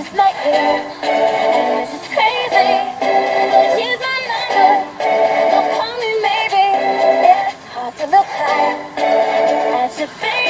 just met you, and this is crazy. Just use my number, so call me maybe. It's hard to look high at your face.